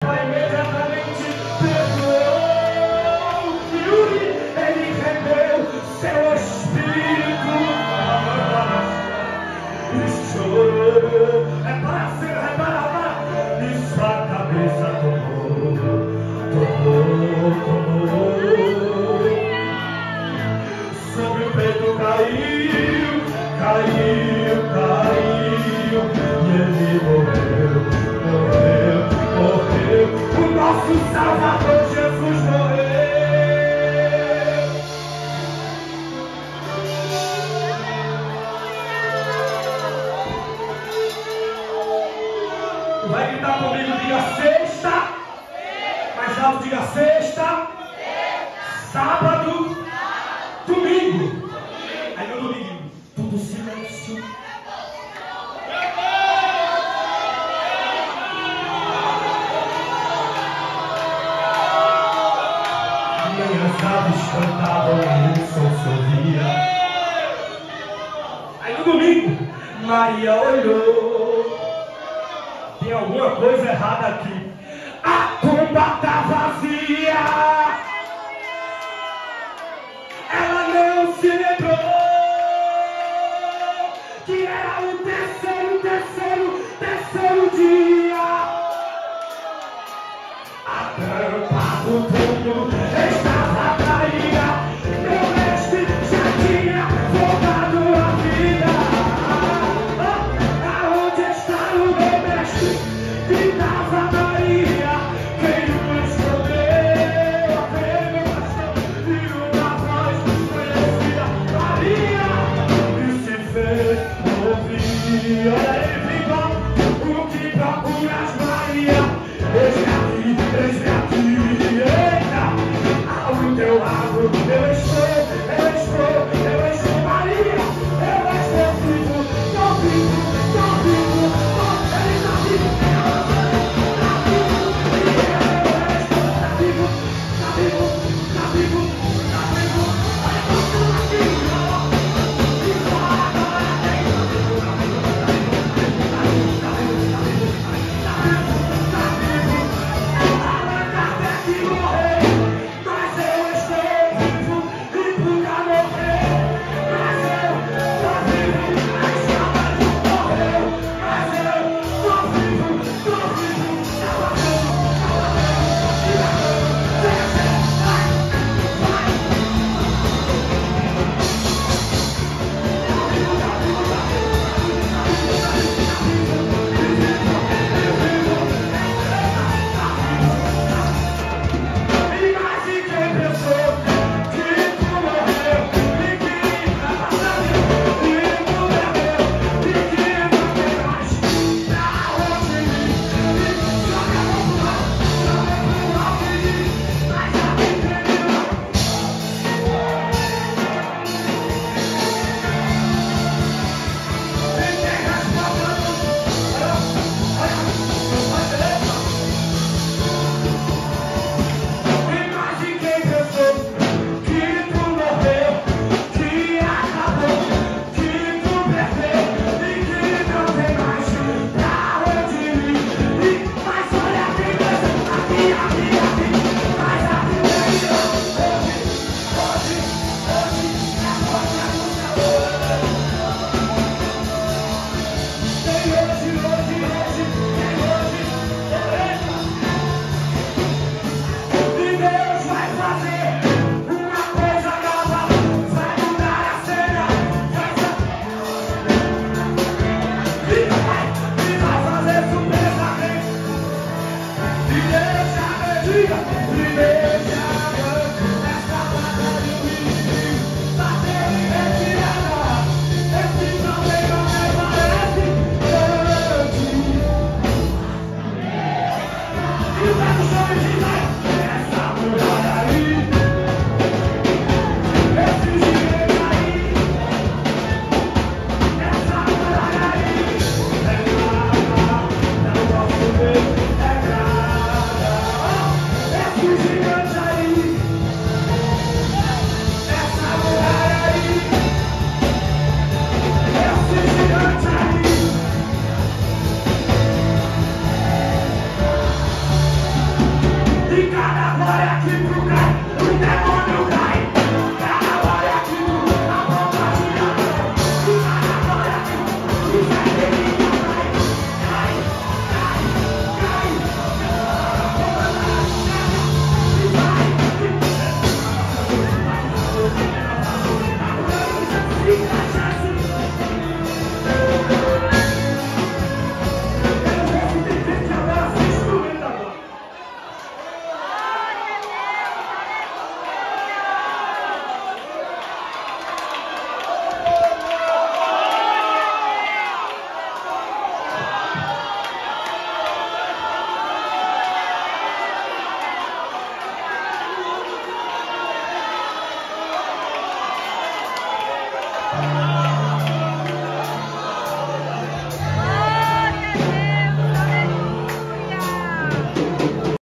Pai imediatamente perdoou o Yuri, ele rendeu seu espírito e chorou. É para, e sua cabeça tomou. Sobre o peito caiu, e ele morreu. O nosso Salvador Jesus morreu. Tu vai gritar comigo, diga sexta. Mais alto, diga sexta. Sábado. Domingo. Aí no domingo, tudo silêncio. As aves cantavam e o som sorria. Aí no domingo, Maria olhou. Tem alguma coisa errada aqui. A tumba tá vazia. Ela não se lembrou que era o terceiro dia. A tampa do túmulo estava caída. Meu mestre já tinha voltado a vida. Aonde está o meu mestre? Gritava Maria. Quem o escondeu? Veio o pastor e uma voz desconhecida. Maria! E se fez ouvir. Olha ele vindo. O que procuras, Maria? Eis-me aqui, eita, ao teu lado, eu estou, Maria, eu estou vivo, estou vivo, ele está vivo,